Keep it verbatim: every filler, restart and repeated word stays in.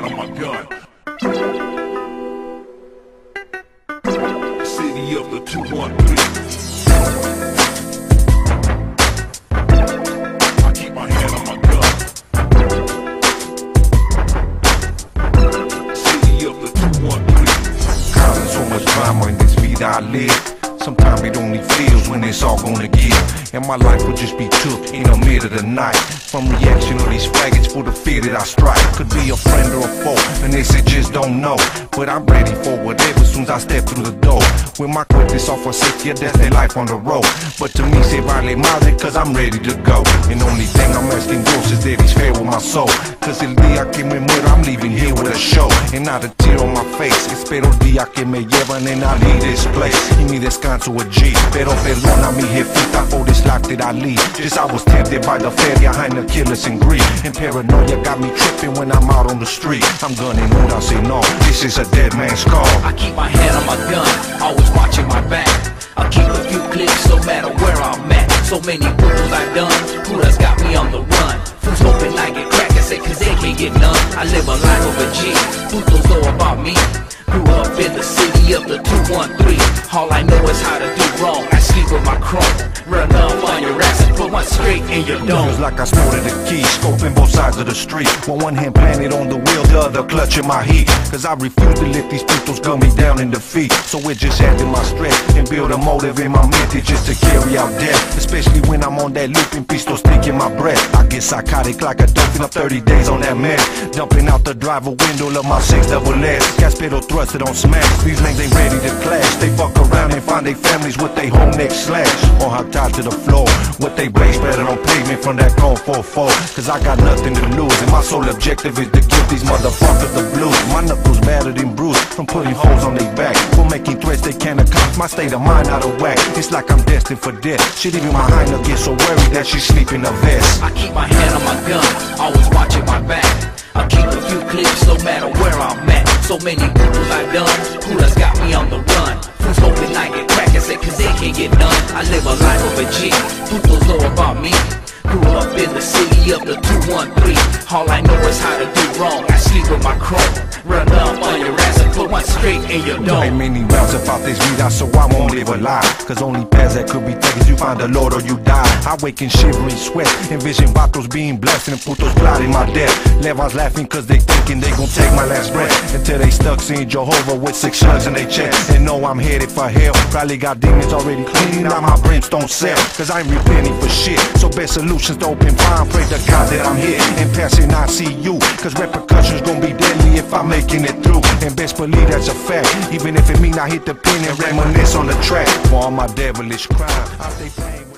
hand on my gun. City of the two one three. I keep my hand on my gun. City of the two one three. Causing so much drama in this vida I live. Sometimes it only feels when it's all gonna give. And my life would just be took in the middle of the night. From reaction of these faggots for the fear that I strike. Could be a friend or a foe, and they say just don't know. But I'm ready for whatever soon as I step through the door. With my quickness off for safety, that's their life on the road. But to me, say vale madre, cause I'm ready to go. And only thing I'm asking Dios is that he's fair with my soul. Cause el día que me muera, I'm leaving here with a show. And not a tear on my face. Espero el día que me llevan and I leave this place. Y mi descanso a G. Pero perdona mi jefita for this life that I lead. Just I was tempted by the feria behind the killers and greed. And paranoia got me tripping when I'm out on the street. I'm gunning when I say no, this is a dead man's call. I keep my hand on my gun, always watching my back. I'll keep a few clicks no matter where I'm at. So many bruises I've done, Buddha's got me on the run. Fools hoping I get cracked and say cause they can't get none. I live a life of a G, Putos know about me. Grew up in the city of the two one three. All I know is how to do wrong, I sleep with my chrome. Run up on your ass and put one straight in your dome. Feels like I snorted a key, scoping both sides of the street. With one hand planted on the wheel, the other clutching my heat. Cause I refuse to let these putos gun me down in defeat. So it just added my stress and build a motive in my mente just to carry out death. Especially when I'm on that looping pistol stick in my breath. I get psychotic like a dolphin up thirty days on that mess. Dumping out the driver window of my six double S. Gas pedal thrusted on smash. These lanes ain't ready to clash. They fuck around and find their families with they whole neck slash. Or hog tied to the floor with they blaze better on pavement from that cone four four. Cause I got nothing to lose and my sole objective is to give these motherfuckers the blues. My knuckles battered and bruised from putting holes on their back. For making threats they can't accomplish. My state of mind out of whack. It's like I'm destined for death. Shit, even my hind gets so worried that she sleep in a vest. I keep my hand on my gun, always watching my back. I'll keep a few clips no matter where I'm at. So many bruises I've done, Buddha's got me on the run. Fools hoping I get cracked and say cause they can't get none. I live a life of a G, Putos know about me. Grew up in the city of the two one three. All I know is how to do wrong, I sleep with my chrome. Run up on your ass and put one straight in your dome. Ain't many rounds about this vida, so I won't live a lie. Cause only paths that could be taken, you find the Lord or you die. I wake in shivering sweat, envision vatos being blessed and putos plotting my death. Levas laughing cause they thinking they gon' take my last breath. Until they stuck seeing Jehovah with six slugs in their chest. And know I'm headed for hell, probably got demons already cleaning out my brimstone cell. Cause I ain't repenting for shit, so best solutions to open fine. Pray to God that I'm here and passing I C U. Cause repercussions gon' be deadly if I'm making it through. And best believe that's a fact, even if it mean I hit the pin and reminisce on the track. For all my devilish crimes, I stay playing.